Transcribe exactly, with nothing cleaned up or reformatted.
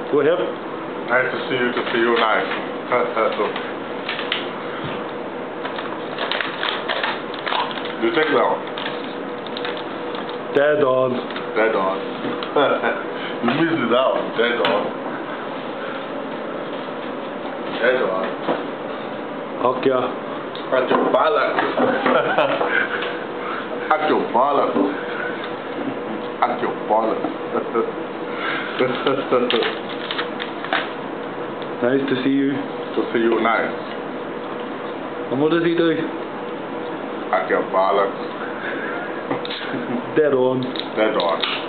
Go ahead. Nice to see you, to see you nice. You take that one. Dead on. Dead on. You missed it out. Dead on. Dead on. Okay. At your balance. At your balance. At your balance. Nice to see you. To see you nice. And what does he do? At your balance. Dead on. Dead on.